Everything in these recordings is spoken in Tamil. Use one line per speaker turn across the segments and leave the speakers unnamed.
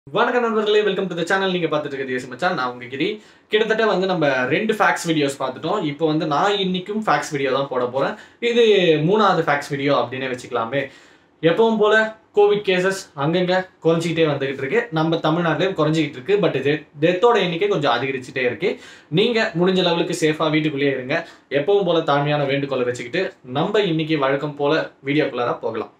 வணக்கம் நண்பர்களே, வெல்கம் டு தி சேனல். நீங்க பார்த்துட்டு இருக்கிறது எஸ் மச்சான். நான் உங்க கிரி. கிட்டத்தட்ட வந்து நம்ம 2 ஃபேக்ட்ஸ் வீடியோஸ் பார்த்துட்டோம். இப்போ வந்து நான் இன்னைக்கும் ஃபேக்ட்ஸ் வீடியோ தான் போட போறேன். இது 3வது ஃபேக்ட்ஸ் வீடியோ அப்படினே வச்சுக்கலாமே. எப்பவும் போல கோவிட் கேசஸ் அங்கங்க குறைஞ்சிக்கிட்டே வந்துகிட்டு இருக்கு. நம்ம தமிழ்நாட்டிலேயும் குறைஞ்சிக்கிட்டு இருக்கு. பட் டெத்தோட எண்ணிக்கை கொஞ்சம் அதிகரிச்சுட்டே இருக்கு. நீங்க முடிஞ்ச லெவலுக்கு சேஃபா வீட்டுக்குள்ளேயே இருங்க. எப்பவும் போல தாழ்மையான வேண்டுகோளை வச்சுக்கிட்டு நம்ம இன்னைக்கு வழக்கம் போல வீடியோக்குள்ளார போகலாம்.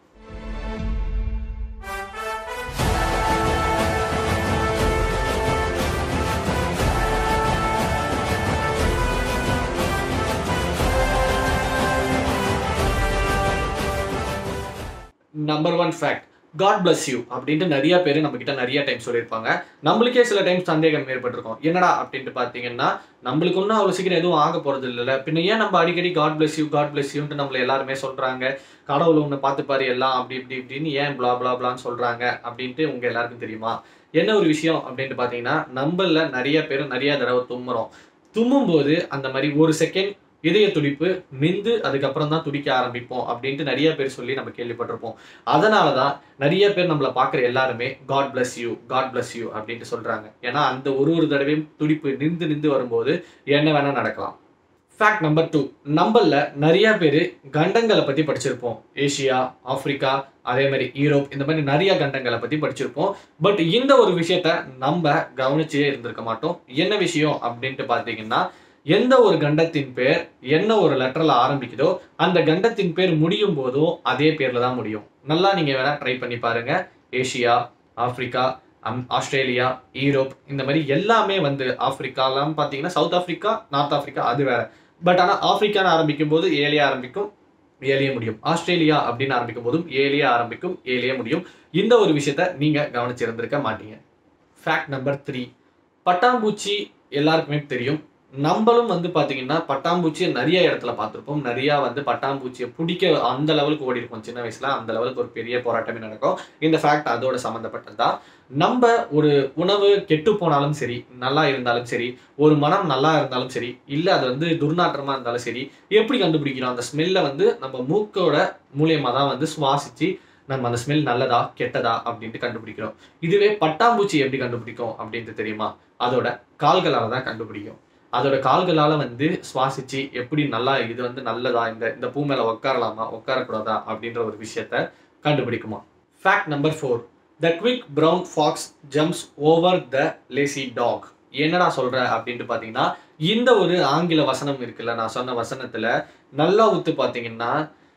Number 1 fact, god bless you அப்படின்ட்டு நிறைய பேர் நம்ம கிட்ட நிறைய டைம் சொல்லியிருப்பாங்க. நம்மளுக்கே சில டைம் சந்தேகம் ஏற்பட்டிருக்கும். என்னடா அப்படின்ட்டு பார்த்தீங்கன்னா, நம்மளுக்கு ஒன்றும் அவ்வளோ சீக்கிரம் எதுவும் ஆக போறது இல்லைல்ல, பின்ன ஏன் நம்ம அடிக்கடி காட் பிளஸ் யூன்ட்டு நம்மள எல்லாருமே சொல்றாங்க, கடவுள் உன்னை பார்த்துப்பாரு எல்லாம் அப்படி இப்படி இப்படின்னு ஏன் பிளா பிளா பிளான்னு சொல்றாங்க அப்படின்ட்டு உங்க எல்லாருக்கும் தெரியுமா? என்ன ஒரு விஷயம் அப்படின்ட்டு பார்த்தீங்கன்னா, நம்மள நிறைய பேர் நிறைய தடவை தும்முறோம். தும்மும்போது அந்த மாதிரி ஒரு செகண்ட் இதய துடிப்பு நின்று அதுக்கப்புறம் தான் துடிக்க ஆரம்பிப்போம் அப்படின்ட்டு நிறைய பேர் சொல்லி நம்ம கேள்விப்பட்டிருப்போம். அதனால தான் நிறைய பேர் நம்மளை பார்க்குற எல்லாருமே காட் பிளஸ் யூ அப்படின்ட்டு சொல்றாங்க. ஏன்னா அந்த ஒரு தடவையும் துடிப்பு நின்று வரும்போது என்ன வேணா நடக்கலாம். ஃபேக்ட் நம்பர் 2, நம்மள நிறைய பேர் கண்டங்களை பத்தி படிச்சிருப்போம். ஏசியா, ஆப்பிரிக்கா, அதே மாதிரி யூரோப், இந்த மாதிரி நிறைய கண்டங்களை பத்தி படிச்சிருப்போம். பட் இந்த ஒரு விஷயத்த நம்ம கவனிச்சே இருந்திருக்க மாட்டோம். என்ன விஷயம் அப்படின்ட்டு பார்த்தீங்கன்னா, எந்த ஒரு கண்டத்தின் பேர் என்ன ஒரு லெட்டர்ல ஆரம்பிக்குதோ அந்த கண்டத்தின் பேர் முடியும் போதும் அதே பேர்ல தான் முடியும். நல்லா நீங்க வேணா ட்ரை பண்ணி பாருங்க. ஏசியா, ஆப்பிரிக்கா, ஆஸ்திரேலியா, யூரோப், இந்த மாதிரி எல்லாமே வந்து ஆப்பிரிக்காலாம் பார்த்தீங்கன்னா சவுத் ஆப்பிரிக்கா, நார்த் ஆப்பிரிக்கா அது வேற. பட் ஆனால் ஆப்பிரிக்கான்னு ஆரம்பிக்கும் போது ஏலியா ஆரம்பிக்கும், ஏலியே முடியும். ஆஸ்திரேலியா அப்படின்னு ஆரம்பிக்கும் போதும் ஏலியா ஆரம்பிக்கும், ஏலியே முடியும். இந்த ஒரு விஷயத்த நீங்க கவனிச்சிருந்திருக்க மாட்டீங்க. ஃபேக்ட் நம்பர் 3, பட்டாம்பூச்சி எல்லாருக்குமே தெரியும். நம்மளும் வந்து பார்த்தீங்கன்னா பட்டாம்பூச்சியை நிறைய இடத்துல பார்த்துருப்போம். நிறையா வந்து பட்டாம்பூச்சியை பிடிக்க அந்த லெவலுக்கு ஓடி இருக்கும். சின்ன வயசுல அந்த லெவலுக்கு ஒரு பெரிய போராட்டமே நடக்கும். இந்த ஃபேக்ட் அதோட சம்மந்தப்பட்டது தான். நம்ம ஒரு உணவு கெட்டு போனாலும் சரி, நல்லா இருந்தாலும் சரி, ஒரு மனம் நல்லா இருந்தாலும் சரி, இல்லை அது வந்து துர்நாற்றமா இருந்தாலும் சரி, எப்படி கண்டுபிடிக்கிறோம்? அந்த ஸ்மெல்லை வந்து நம்ம மூக்கோட மூலியமாக தான் வந்து சுவாசிச்சு நம்ம அந்த ஸ்மெல் நல்லதா கெட்டதா அப்படின்ட்டு கண்டுபிடிக்கிறோம். இதுவே பட்டாம்பூச்சி எப்படி கண்டுபிடிக்கும் அப்படின்ட்டு தெரியுமா? அதோட கால்களால் தான் கண்டுபிடிக்கும். அதோட கால்களால் வந்து சுவாசிச்சு எப்படி நல்லா இது வந்து நல்லதா, இந்த பூ மேலே உட்காரலாமா உட்காரக்கூடாதா அப்படின்ற ஒரு விஷயத்த கண்டுபிடிக்குமா. Fact number 4, the quick brown fox jumps over the lazy dog. என்னடா சொல்ற அப்படின்ட்டு பார்த்தீங்கன்னா, இந்த ஒரு ஆங்கில வசனம் இருக்குல்ல, நான் சொன்ன வசனத்துல நல்லா உத்து பார்த்தீங்கன்னா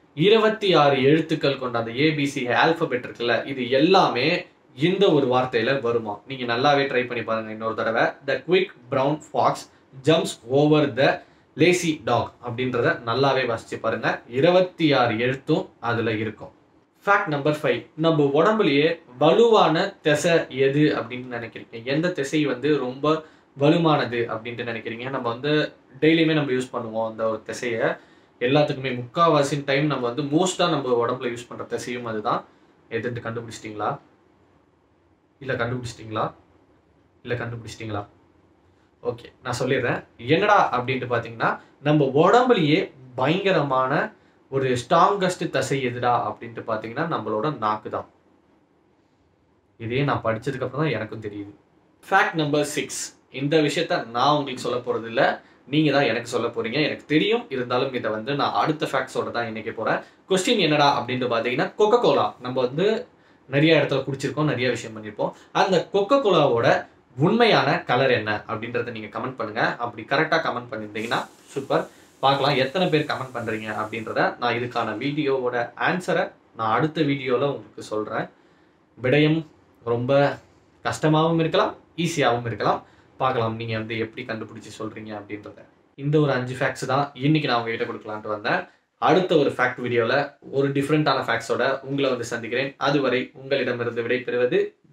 26 எழுத்துக்கள் கொண்ட அந்த ஏபிசி ஆல்பபெட் இருக்குல்ல, இது எல்லாமே இந்த ஒரு வார்த்தையில வருமா. நீங்க நல்லாவே ட்ரை பண்ணி பாருங்க இன்னொரு தடவை. The quick brown fox jumps over the lazy dog அப்படின்றத நல்லாவே வாசிச்சு பாருங்க. 26 எழுத்தும் அதுல இருக்கும். ஃபேக்ட் நம்பர் 5, நம்ம உடம்புலயே வலுவான திசை எது அப்படின்னு நினைக்கிறீங்க? எந்த திசை வந்து ரொம்ப வலுவானது அப்படின்ட்டு நினைக்கிறீங்க? நம்ம வந்து டெய்லியுமே நம்ம யூஸ் பண்ணுவோம் அந்த ஒரு திசையை. எல்லாத்துக்குமே முக்கால்வாசி டைம் நம்ம வந்து மோஸ்டா நம்ம உடம்புல யூஸ் பண்ற திசையும் அதுதான். எதுன்ட்டு கண்டுபிடிச்சிட்டீங்களா? இல்ல கண்டுபிடிச்சிட்டீங்களா? ஓகே, நான் சொல்லிடுறேன். என்னடா அப்படின்ட்டு பார்த்தீங்கன்னா, நம்ம உடம்புலயே பயங்கரமான ஒரு ஸ்ட்ராங்கஸ்ட் தசை எதுடா அப்படின்ட்டு பார்த்தீங்கன்னா, நம்மளோட நாக்கு தான். இதே நான் படிச்சதுக்கு அப்புறம் தான் எனக்கும் தெரியுது. ஃபேக்ட் நம்பர் 6, இந்த விஷயத்த நான் உங்களுக்கு சொல்ல போறது இல்லை, நீங்க தான் எனக்கு சொல்ல போறீங்க. எனக்கு தெரியும், இருந்தாலும் இதை வந்து நான் அடுத்த ஃபேக்ட்ஸோட தான் இன்னைக்கு போறேன். கொஸ்டின் என்னடா அப்படின்ட்டு பார்த்தீங்கன்னா, கொக்கோ கோலா நம்ம வந்து நிறைய இடத்துல குடிச்சிருக்கோம், நிறைய விஷயம் பண்ணியிருப்போம். அந்த கொக்கோ கோலாவோட உண்மையான கலர் என்ன அப்படின்றத நீங்க கமெண்ட் பண்ணுங்க. அப்படி கரெக்டா கமெண்ட் பண்ணியிருந்தீங்கன்னா சூப்பர். பார்க்கலாம் எத்தனை பேர் கமெண்ட் பண்றீங்க அப்படின்றத. நான் இதுக்கான வீடியோவோட ஆன்சரை நான் அடுத்த வீடியோல உங்களுக்கு சொல்றேன். விடயம் ரொம்ப கஷ்டமாகவும் இருக்கலாம், ஈஸியாகவும் இருக்கலாம். பார்க்கலாம் நீங்க வந்து எப்படி கண்டுபிடிச்சு சொல்றீங்க அப்படின்றத. இந்த ஒரு 5 ஃபேக்ட்ஸ் தான் இன்னைக்கு நான் உங்ககிட்ட கொடுக்கலான்ட்டு வந்தேன். அடுத்த ஒரு ஃபேக்ட் வீடியோல ஒரு டிஃப்ரெண்டான ஃபேக்ட்ஸோட உங்களை வந்து சந்திக்கிறேன். அதுவரை உங்களிடமிருந்து விடைபெறுவது